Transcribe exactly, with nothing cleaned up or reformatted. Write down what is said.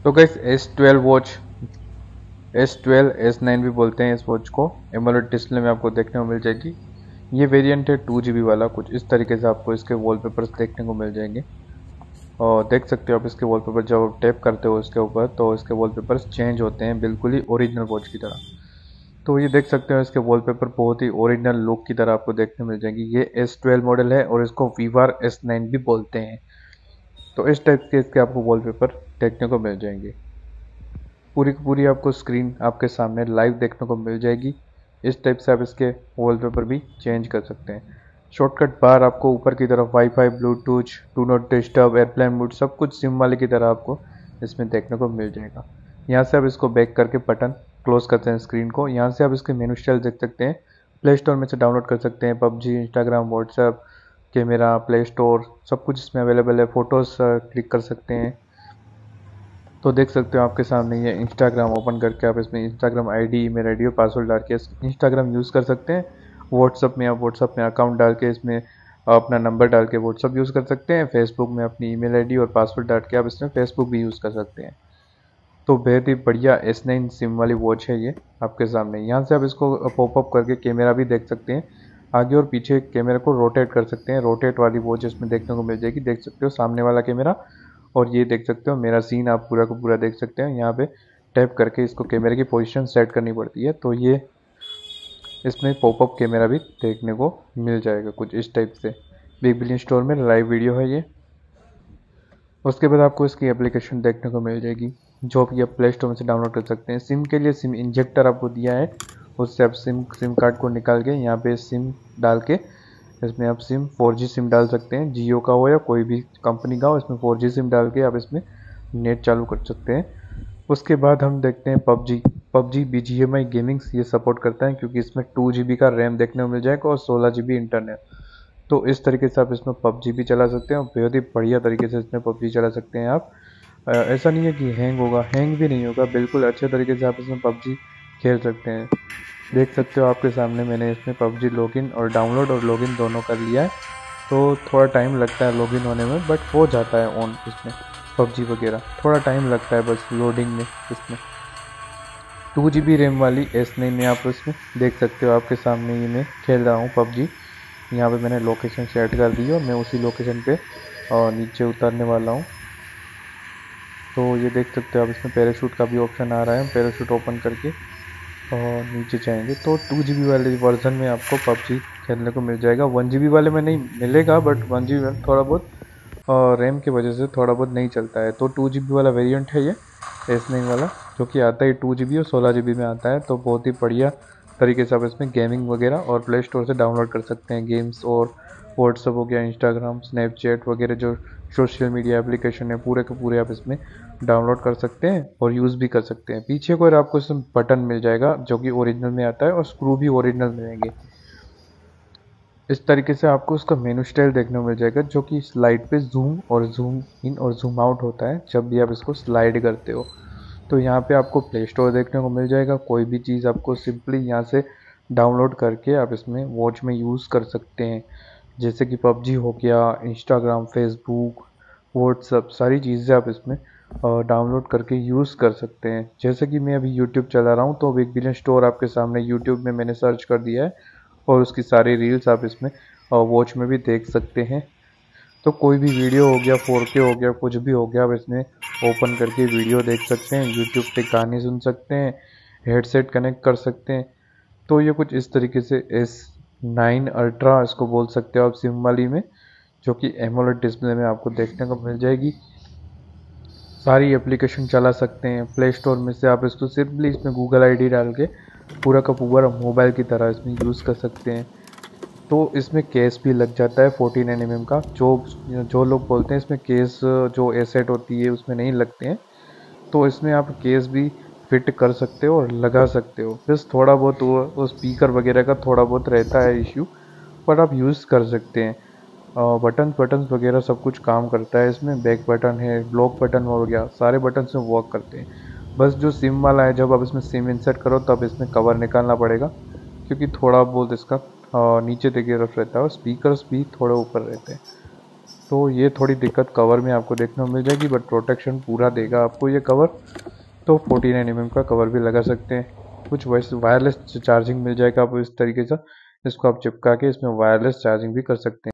तो guys S twelve watch, S twelve S nine भी बोलते हैं इस वॉच को, एमोलेड डिस्प्ले में आपको देखने को मिल जाएगी। ये वेरिएंट है टू जी बी वाला। कुछ इस तरीके से आपको इसके वॉलपेपर्स देखने को मिल जाएंगे और देख सकते हो आप इसके वॉलपेपर जब टैप करते हो इसके ऊपर तो इसके वॉलपेपर्स चेंज होते हैं बिल्कुल ही ओरिजिनल वॉच की तरह। तो ये देख सकते हो इसके वॉलपेपर बहुत ही ओरिजिनल लुक की तरह आपको देखने मिल जाएंगी। ये एस ट्वेल्व मॉडल है और इसको वीवार एस नाइन भी बोलते हैं। तो इस टाइप के इसके आपको वॉलपेपर देखने को मिल जाएंगे। पूरी की पूरी आपको स्क्रीन आपके सामने लाइव देखने को मिल जाएगी। इस टाइप से आप इसके वॉलपेपर भी चेंज कर सकते हैं। शॉर्टकट बार आपको ऊपर की तरफ wifi, bluetooth, do not disturb, airplane mode सब कुछ सिम वाले की तरह आपको इसमें देखने को मिल जाएगा। यहाँ से आप इसको बैक करके बटन क्लोज करते हैं स्क्रीन को। यहाँ से आप इसके मेनू स्टाइल देख सकते हैं। प्ले स्टोर में से डाउनलोड कर सकते हैं PUBG, Instagram, WhatsApp, camera, play store सब कुछ इसमें अवेलेबल है। फ़ोटोज़ क्लिक कर सकते हैं। तो देख सकते हो आपके सामने ये इंस्टाग्राम ओपन करके आप इसमें इंस्टाग्राम आईडी, ईमेल आईडी और पासवर्ड डाल के इंस्टाग्राम यूज़ कर सकते हैं। व्हाट्सअप में आप व्हाट्सअप में अकाउंट डाल के इसमें अपना नंबर डाल के व्हाट्सअप यूज़ कर सकते हैं। फेसबुक में अपनी ईमेल आईडी और पासवर्ड डाल के आप इसमें फेसबुक भी यूज़ कर सकते हैं। तो बेहद ही बढ़िया एस नाइन सिम वाली वॉच है ये आपके सामने। यहाँ से आप इसको पॉपअप करके कैमरा भी देख सकते हैं। आगे और पीछे कैमरा को रोटेट कर सकते हैं। रोटेट वाली वॉच इसमें देखने को मिल जाएगी। देख सकते हो सामने वाला कैमरा और ये देख सकते हो मेरा सीन आप पूरा को पूरा देख सकते हैं। यहाँ पे टैप करके इसको कैमरे की पोजीशन सेट करनी पड़ती है। तो ये इसमें पॉपअप कैमरा भी देखने को मिल जाएगा कुछ इस टाइप से। बिग बिलियन स्टोर में लाइव वीडियो है ये। उसके बाद आपको इसकी एप्लीकेशन देखने को मिल जाएगी जो कि आप प्ले स्टोर में से डाउनलोड कर सकते हैं। सिम के लिए सिम इंजेक्टर आपको दिया है, उससे आप सिम सिम कार्ड को निकाल के यहाँ पे सिम डाल के इसमें आप सिम फोर जी सिम डाल सकते हैं। जियो का हो या कोई भी कंपनी का हो, इसमें फोर जी सिम डाल के आप इसमें नेट चालू कर सकते हैं। उसके बाद हम देखते हैं PUBG. PUBG B G M I gamings ये सपोर्ट करता है क्योंकि इसमें टू जी बी का रैम देखने को मिल जाएगा और सोलह जी बी इंटरनेट। तो इस तरीके से आप इसमें पबजी भी चला सकते हैं और बहुत ही बढ़िया तरीके से इसमें पबजी चला सकते हैं आप। ऐसा नहीं है कि हैंग होगा, हैंग भी नहीं होगा, बिल्कुल अच्छे तरीके से आप इसमें पबजी खेल सकते हैं। देख सकते हो आपके सामने मैंने इसमें पबजी लॉगिन और डाउनलोड और लॉगिन दोनों कर लिया है। तो थोड़ा टाइम लगता है लॉगिन होने में, बट हो जाता है ऑन इसमें पबजी वगैरह। थोड़ा टाइम लगता है बस लोडिंग में। इसमें टू जी बी रैम वाली एस नाइन में आप इसमें देख सकते हो आपके सामने ये मैं खेल रहा हूँ पबजी। यहाँ पे मैंने लोकेशन सेट कर दी और मैं उसी लोकेशन पे और नीचे उतरने वाला हूँ। तो ये देख सकते हो आप इसमें पैराशूट का भी ऑप्शन आ रहा है। पैराशूट ओपन करके और नीचे जाएंगे तो टू जी बी वाले वर्जन में आपको पबजी खेलने को मिल जाएगा। वन जी बी वाले में नहीं मिलेगा, बट वन जी बी में थोड़ा बहुत और रैम की वजह से थोड़ा बहुत नहीं चलता है। तो टू जी बी वाला वेरिएंट है ये एस नाइन वाला, जो कि आता है टू जी बी और सोलह जी बी में आता है। तो बहुत ही बढ़िया तरीके से आप इसमें गेमिंग वगैरह और प्ले स्टोर से डाउनलोड कर सकते हैं गेम्स, और व्हाट्सअप हो गया, इंस्टाग्राम, स्नैपचैट वगैरह जो सोशल मीडिया एप्लीकेशन है पूरे के पूरे आप इसमें डाउनलोड कर सकते हैं और यूज़ भी कर सकते हैं। पीछे को आपको इसमें बटन मिल जाएगा जो कि ओरिजिनल में आता है और स्क्रू भी ओरिजिनल मिलेंगे। इस तरीके से आपको उसका मेनू स्टाइल देखने को मिल जाएगा जो कि स्लाइड पे जूम और जूम इन और जूम आउट होता है जब भी आप इसको स्लाइड करते हो। तो यहाँ पे आपको प्ले स्टोर देखने को मिल जाएगा। कोई भी चीज़ आपको सिंपली यहाँ से डाउनलोड करके आप इसमें वॉच में यूज़ कर सकते हैं। जैसे कि पबजी हो गया, इंस्टाग्राम, फेसबुक, व्हाट्सअप, सारी चीज़ें आप इसमें डाउनलोड करके यूज़ कर सकते हैं। जैसे कि मैं अभी यूट्यूब चला रहा हूँ तो बिग बिलियन स्टोर आपके सामने यूट्यूब में मैंने सर्च कर दिया है और उसकी सारी रील्स आप इसमें वॉच में भी देख सकते हैं। तो कोई भी वीडियो हो गया, फोर के हो गया, कुछ भी हो गया, आप इसमें ओपन करके वीडियो देख सकते हैं। यूट्यूब पे गाने सुन सकते हैं, हेडसेट कनेक्ट कर सकते हैं। तो ये कुछ इस तरीके से एस नाइन अल्ट्रा इसको बोल सकते हो आप सिम वाली में, जो कि एमोलेड डिस्प्ले में आपको देखने को मिल जाएगी। सारी एप्लीकेशन चला सकते हैं प्ले स्टोर में से। आप इसको सिंपली इसमें गूगल आईडी डाल के पूरा का पूरा मोबाइल की तरह इसमें यूज़ कर सकते हैं। तो इसमें केस भी लग जाता है फोर्टी नाइन एम एम का। जो जो लोग बोलते हैं इसमें केस जो एसेट होती है उसमें नहीं लगते हैं, तो इसमें आप केस भी फिट कर सकते हो और लगा सकते हो। बस थोड़ा बहुत वो स्पीकर वगैरह का थोड़ा बहुत रहता है इश्यू, पर आप यूज़ कर सकते हैं। बटन बटन वगैरह सब कुछ काम करता है इसमें। बैक बटन है, ब्लॉक बटन हो गया, सारे बटन से वर्क करते हैं। बस जो सिम वाला है, जब आप इसमें सिम इंसर्ट करो तब इसमें कवर निकालना पड़ेगा क्योंकि थोड़ा बहुत इसका नीचे की तरफ रहता है और स्पीकर्स भी थोड़े ऊपर रहते हैं। तो ये थोड़ी दिक्कत कवर में आपको देखने को मिल जाएगी, बट प्रोटेक्शन पूरा देगा आपको ये कवर। तो फोर्टी नाइन एम एम का कवर भी लगा सकते हैं। कुछ वैसे वायरलेस चार्जिंग मिल जाएगा आपको इस तरीके से, इसको आप चिपका के इसमें वायरलेस चार्जिंग भी कर सकते हैं।